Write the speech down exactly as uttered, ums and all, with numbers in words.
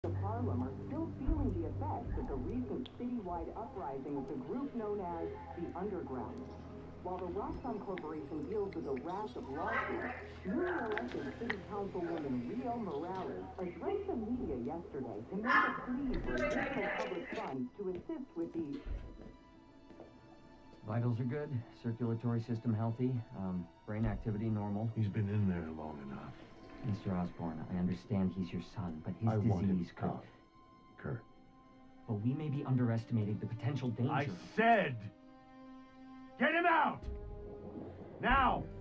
of Harlem are still feeling the effects of the recent citywide uprising of the group known as the Underground. While the Roxxon Corporation deals with a rash of lawsuits, newly elected City Councilwoman Rio Morales addressed the media yesterday to make a plea for additional public funds to assist with the... Vitals are good, circulatory system healthy, um, brain activity normal. He's been in there long enough. Mister Osborn, I understand he's your son, but his I want him disease could... gone, Kurt. But we may be underestimating the potential danger. I said, get him out! Now!